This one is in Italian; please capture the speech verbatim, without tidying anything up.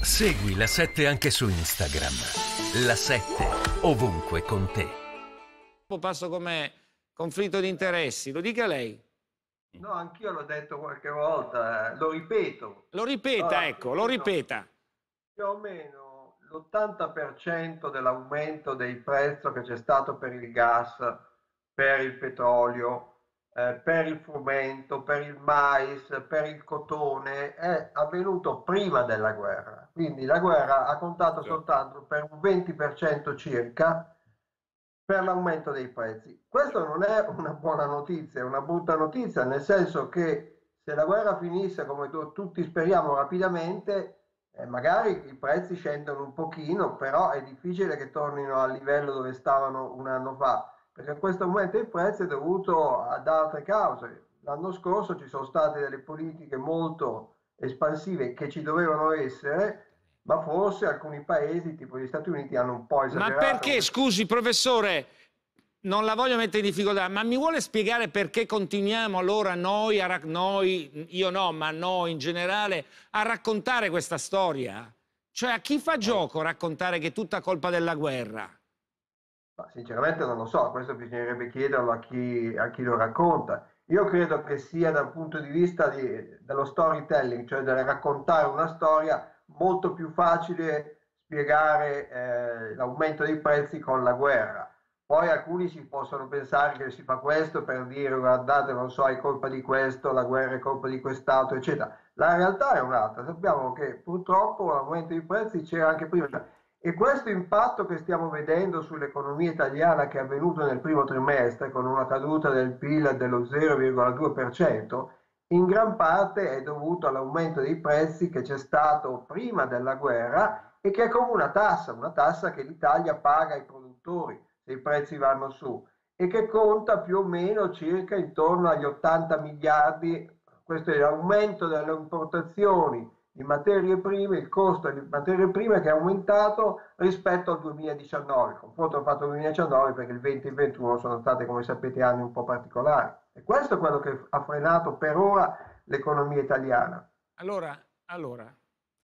Segui La sette anche su Instagram. La sette, ovunque con te. Passo come conflitto di interessi, lo dica lei. No, anch'io l'ho detto qualche volta, eh, lo ripeto. Lo ripeta, Allora, ecco, lo ripeta. Più o meno l'ottanta per cento dell'aumento dei prezzi che c'è stato per il gas, per il petrolio, eh, per il frumento, per il mais, per il cotone è avvenuto prima della guerra. Quindi la guerra ha contato soltanto per un venti per cento circa per l'aumento dei prezzi. Questo non è una buona notizia, è una brutta notizia, nel senso che se la guerra finisse come tutti speriamo rapidamente, eh, magari i prezzi scendono un pochino, però è difficile che tornino al livello dove stavano un anno fa, perché in questo momento il prezzo è dovuto ad altre cause. L'anno scorso ci sono state delle politiche molto espansive che ci dovevano essere, ma forse alcuni paesi, tipo gli Stati Uniti, hanno un po' esagerato. Ma perché, scusi, professore, non la voglio mettere in difficoltà, ma mi vuole spiegare perché continuiamo allora noi, a noi, io no, ma noi in generale, a raccontare questa storia? Cioè, a chi fa gioco raccontare che è tutta colpa della guerra? Ma sinceramente non lo so, questo bisognerebbe chiederlo a chi, a chi lo racconta. Io credo che sia dal punto di vista di, dello storytelling, cioè del raccontare una storia, molto più facile spiegare eh, l'aumento dei prezzi con la guerra. Poi alcuni si possono pensare che si fa questo per dire guardate, non so, è colpa di questo, la guerra è colpa di quest'altro, eccetera. La realtà è un'altra. Sappiamo che purtroppo l'aumento dei prezzi c'era anche prima. E questo impatto che stiamo vedendo sull'economia italiana, che è avvenuto nel primo trimestre con una caduta del P I L dello zero virgola due per cento, in gran parte è dovuto all'aumento dei prezzi che c'è stato prima della guerra e che è come una tassa, una tassa che l'Italia paga ai produttori se i prezzi vanno su e che conta più o meno circa intorno agli ottanta miliardi. Questo è l'aumento delle importazioni di materie prime, il costo di materie prime che è aumentato rispetto al duemiladiciannove. Il confronto ho fatto il duemiladiciannove perché il venti e il ventuno sono stati, come sapete, anni un po' particolari. E questo è quello che ha frenato per ora l'economia italiana. Allora, allora,